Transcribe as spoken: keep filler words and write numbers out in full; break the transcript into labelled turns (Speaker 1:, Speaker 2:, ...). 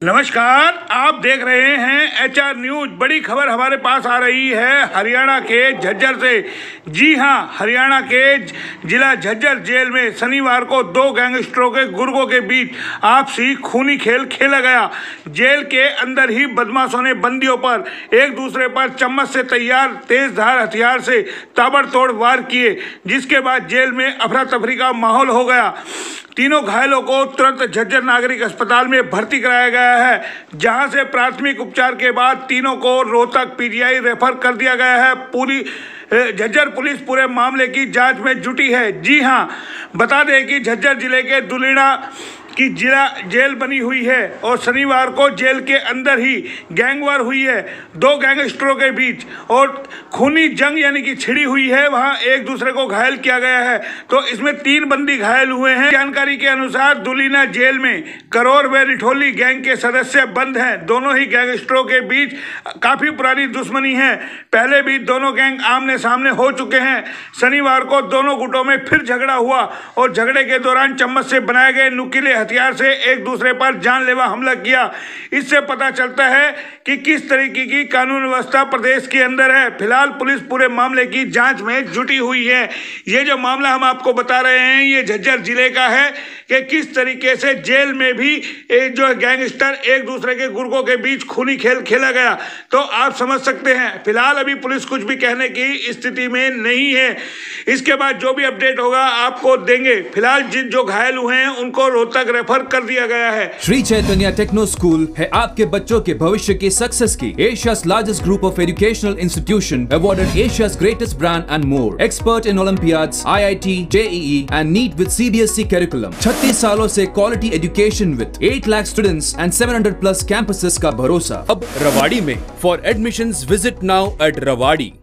Speaker 1: नमस्कार, आप देख रहे हैं एच आर न्यूज। बड़ी खबर हमारे पास आ रही है हरियाणा के झज्जर से। जी हां, हरियाणा के जिला झज्जर जेल में शनिवार को दो गैंगस्टरों के गुर्गों के बीच आपसी खूनी खेल खेला गया। जेल के अंदर ही बदमाशों ने बंदियों पर एक दूसरे पर चम्मच से तैयार तेज धार हथियार से ताबड़तोड़ वार किए, जिसके बाद जेल में अफरा तफरी का माहौल हो गया। तीनों घायलों को तुरंत झज्जर नागरिक अस्पताल में भर्ती कराया गया है, जहां से प्राथमिक उपचार के बाद तीनों को Rohtak P G I refer कर दिया गया है। पूरी झज्जर पुलिस पूरे मामले की जांच में जुटी है। जी हां, बता दें कि झज्जर जिले के दुलीना की जिला जेल बनी हुई है और शनिवार को जेल के अंदर ही गैंगवार हुई है दो गैंगस्टरों के बीच और खूनी जंग यानी कि छिड़ी हुई है। वहां एक दूसरे को घायल किया गया है, तो इसमें तीन बंदी घायल हुए हैं। जानकारी के अनुसार दुलीना जेल में करोर व रिठोली गैंग के सदस्य बंद हैं। दोनों ही गैंगस्टरों के बीच काफी पुरानी दुश्मनी है। पहले भी दोनों गैंग आमने सामने हो चुके हैं। शनिवार को दोनों गुटों में फिर झगड़ा हुआ और झगड़े के दौरान चम्मच से बनाए गए नुकीले हथियार से एक दूसरे पर जानलेवा हमला किया। इससे पता चलता है कि किस तरीके की कानून व्यवस्था प्रदेश के अंदर है। फिलहाल पुलिस पूरे मामले की जांच में जुटी हुई है। ये जो मामला हम आपको बता रहे हैं, ये झज्जर जिले का है कि किस तरीके से जेल में भी एक जो गैंगस्टर एक दूसरे के गुर्गों के बीच खूनी खेल खेला गया, तो आप समझ सकते हैं। फिलहाल अभी पुलिस कुछ भी कहने की स्थिति में नहीं है। इसके बाद जो भी अपडेट होगा आपको देंगे। फिलहाल जिन जो घायल हुए हैं उनको रोहतक रेफर कर दिया गया है।
Speaker 2: श्री चैतन्य टेक्नो स्कूल है आपके बच्चों के भविष्य की सक्सेस की एशिया's largest group of educational institution, awarded Asia's greatest brand and more. Expert in Olympiads, I I T, J E E and NEET with C B S E curriculum. छत्तीस सालों से quality education with eight lakh students and seven hundred plus campuses का भरोसा अब रवाड़ी में। For admissions visit now at Rawadi.